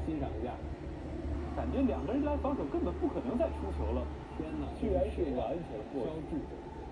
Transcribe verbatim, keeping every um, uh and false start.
欣赏一下。 感觉两个人来防守根本不可能再出球了。 天哪，居然是完全过。